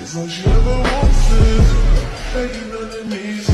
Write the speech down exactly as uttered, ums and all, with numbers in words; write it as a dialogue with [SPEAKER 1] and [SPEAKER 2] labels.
[SPEAKER 1] It's like she never wants it, making underneath.